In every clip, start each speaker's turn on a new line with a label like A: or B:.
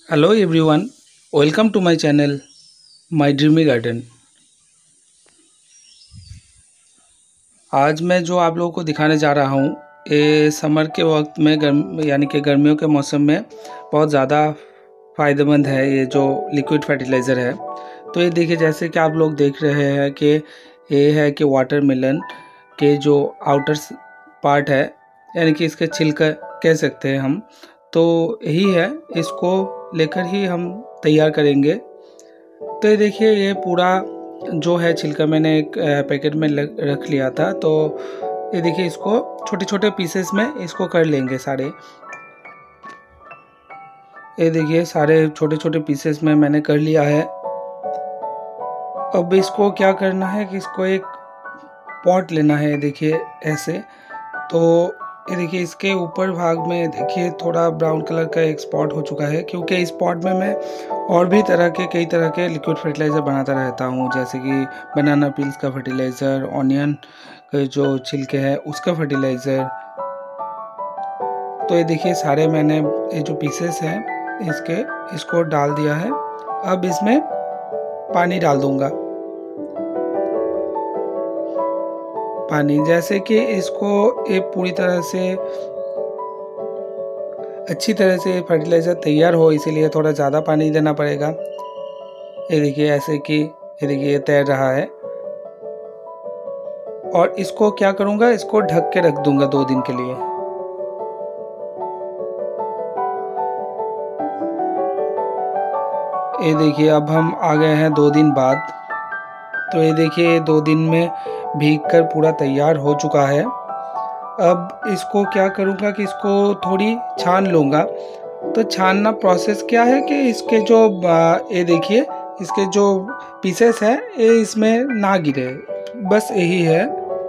A: Hello everyone, welcome to my channel my dreamy garden. आज मैं जो आप लोगों को दिखाने जा रहा हूँ, ये समर के वक्त में यानी कि गर्मियों के मौसम में बहुत ज़्यादा फ़ायदेमंद है। ये जो लिक्विड फर्टिलाइज़र है, तो ये देखिए, जैसे कि आप लोग देख रहे हैं कि ये है कि वाटरमेलन के जो आउटर पार्ट है, यानी कि इसके छिलका कह सकते हैं हम, तो यही है, इसको लेकर ही हम तैयार करेंगे। तो ये देखिए, ये पूरा जो है छिलका मैंने एक पैकेट में रख लिया था। तो ये देखिए, इसको छोटे छोटे पीसेस में इसको कर लेंगे सारे। ये देखिए, सारे छोटे छोटे पीसेस में मैंने कर लिया है। अब इसको क्या करना है कि इसको एक पॉट लेना है। देखिए ऐसे, तो ये देखिए, इसके ऊपर भाग में देखिए थोड़ा ब्राउन कलर का एक स्पॉट हो चुका है, क्योंकि इस पॉट में मैं और भी कई तरह के लिक्विड फर्टिलाइज़र बनाता रहता हूँ, जैसे कि बनाना पील्स का फर्टिलाइज़र, ऑनियन के जो छिलके हैं उसका फर्टिलाइज़र। तो ये देखिए, सारे मैंने ये जो पीसेस हैं इसको डाल दिया है। अब इसमें पानी डाल दूंगा। पानी, जैसे कि इसको ये पूरी तरह से अच्छी तरह से फर्टिलाइज़र तैयार हो, इसीलिए थोड़ा ज़्यादा पानी देना पड़ेगा। ये देखिए, ऐसे कि ये देखिए, ये तैर रहा है। और इसको क्या करूँगा, इसको ढक के रख दूंगा 2 दिन के लिए। ये देखिए, अब हम आ गए हैं 2 दिन बाद। तो ये देखिए, 2 दिन में भीगकर पूरा तैयार हो चुका है। अब इसको क्या करूँगा कि इसको थोड़ी छान लूँगा। तो छानना प्रोसेस क्या है कि इसके जो ये देखिए, इसके जो पीसेस हैं ये इसमें ना गिरे, बस यही है।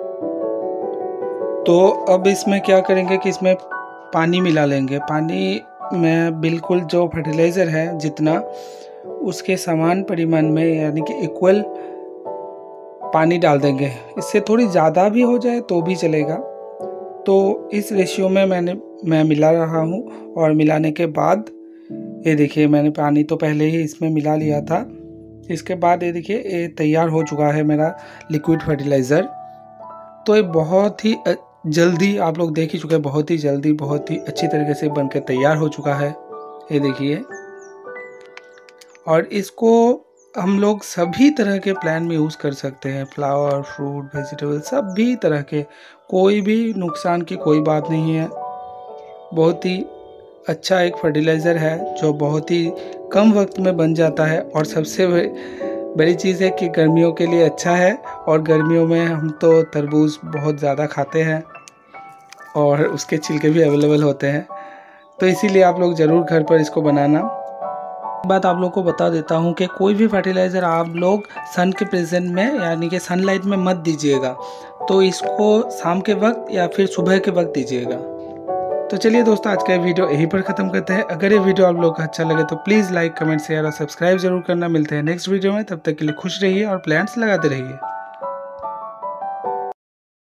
A: तो अब इसमें क्या करेंगे कि इसमें पानी मिला लेंगे। पानी में बिल्कुल जो फर्टिलाइज़र है जितना, उसके समान परिमाण में, यानी कि इक्वल पानी डाल देंगे। इससे थोड़ी ज़्यादा भी हो जाए तो भी चलेगा। तो इस रेशियो में मैं मिला रहा हूँ। और मिलाने के बाद ये देखिए, मैंने पानी तो पहले ही इसमें मिला लिया था। इसके बाद ये देखिए, ये तैयार हो चुका है मेरा लिक्विड फर्टिलाइज़र। तो ये बहुत ही जल्दी, आप लोग देख ही चुके हैं, बहुत ही जल्दी, बहुत ही अच्छी तरीके से बनकर तैयार हो चुका है। ये देखिए, और इसको हम लोग सभी तरह के प्लांट में यूज़ कर सकते हैं। फ्लावर, फ्रूट, वेजिटेबल, सभी तरह के, कोई भी नुकसान की कोई बात नहीं है। बहुत ही अच्छा एक फर्टिलाइज़र है जो बहुत ही कम वक्त में बन जाता है। और सबसे बड़ी चीज़ है कि गर्मियों के लिए अच्छा है। और गर्मियों में हम तो तरबूज बहुत ज़्यादा खाते हैं और उसके छिलके भी अवेलेबल होते हैं। तो इसीलिए आप लोग ज़रूर घर पर इसको बनाना। बात आप लोग को बता देता हूँ कि कोई भी फर्टिलाइज़र आप लोग सन के प्रेजेंट में, यानी कि सनलाइट में मत दीजिएगा। तो इसको शाम के वक्त या फिर सुबह के वक्त दीजिएगा। तो चलिए दोस्तों, आज का वीडियो यहीं पर ख़त्म करते हैं। अगर ये वीडियो आप लोग को अच्छा लगे तो प्लीज़ लाइक, कमेंट, शेयर और सब्सक्राइब जरूर करना। मिलते हैं नेक्स्ट वीडियो में, तब तक के लिए खुश रहिए और प्लांट्स लगाते रहिए।